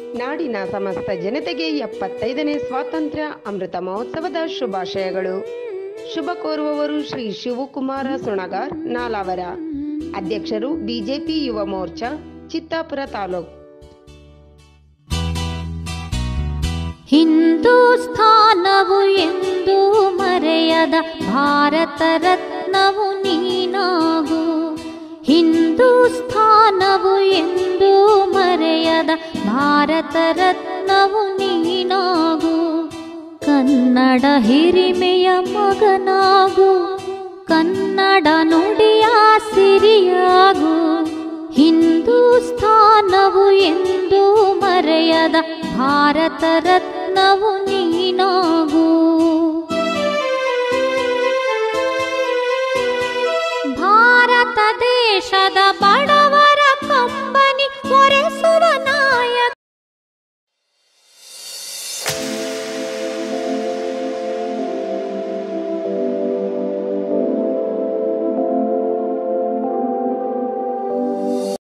ನಾಡಿನ ಸಮಸ್ತ ಜನತೆಗೆ 75ನೇ ಸ್ವಾತಂತ್ರ್ಯ ಅಮೃತ ಮಹೋತ್ಸವದ ಶುಭಾಶಯಗಳು. ಶುಭ ಕೋರುವವರು ಶ್ರೀ ಶಿವಕುಮಾರ ಸುಣಗಾರ್ ನಾಲಾವರ, ಅಧ್ಯಕ್ಷರು ಬಿಜೆಪಿ ಯುವ ಮೋರ್ಚಾ ಚಿತ್ತಾಪುರ ತಾಲೂಕು. ಹಿಂದೂಸ್ಥಾನವು ಎಂದು ಮರೆಯದ ಭಾರತ ರತ್ನವು ನೀನಾಗು. ಹಿಂದೂಸ್ಥಾನವು ಎಂದು ಮರೆಯದ ಭಾರತ ರತ್ನವು ನೀನಾಗು. ಕನ್ನಡ ಹಿರಿಮೆಯ ಮಗನಾಗು, ಕನ್ನಡ ನುಡಿಯ ಸಿರಿಯಾಗು. ಹಿಂದೂಸ್ಥಾನವು ಎಂದು ಮರೆಯದ ಭಾರತ ರತ್ನವು ನೀನಾಗು. ಭಾರತ ದೇಶದ